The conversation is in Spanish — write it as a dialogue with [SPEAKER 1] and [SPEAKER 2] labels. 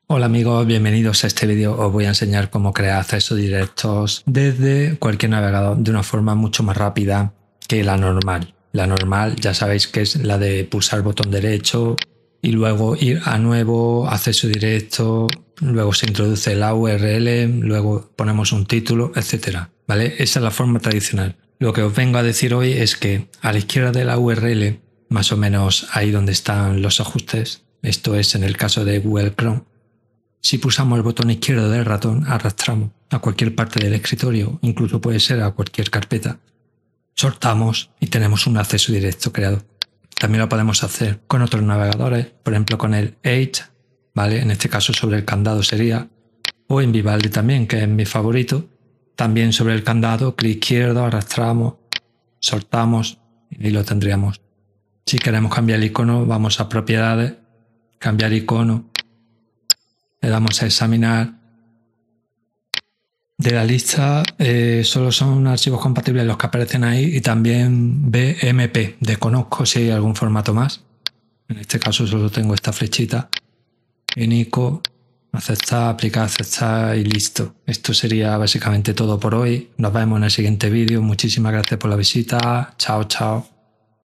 [SPEAKER 1] Hola amigos, bienvenidos a este vídeo. Os voy a enseñar cómo crear accesos directos desde cualquier navegador de una forma mucho más rápida que la normal. La normal ya sabéis que es la de pulsar botón derecho y luego ir a nuevo, acceso directo, luego se introduce la URL, luego ponemos un título, etcétera. ¿Vale? Esa es la forma tradicional. Lo que os vengo a decir hoy es que a la izquierda de la URL, más o menos ahí donde están los ajustes, esto es en el caso de Google Chrome, si pulsamos el botón izquierdo del ratón, arrastramos a cualquier parte del escritorio, incluso puede ser a cualquier carpeta. Soltamos y tenemos un acceso directo creado. También lo podemos hacer con otros navegadores, por ejemplo con el Edge, ¿vale? En este caso sobre el candado sería, o en Vivaldi también, que es mi favorito. También sobre el candado, clic izquierdo, arrastramos, soltamos y lo tendríamos. Si queremos cambiar el icono, vamos a propiedades, cambiar icono. Le damos a examinar. De la lista solo son archivos compatibles los que aparecen ahí y también BMP. Desconozco si hay algún formato más. En este caso solo tengo esta flechita. Inico, aceptar, aplicar, aceptar y listo. Esto sería básicamente todo por hoy. Nos vemos en el siguiente vídeo. Muchísimas gracias por la visita. Chao, chao.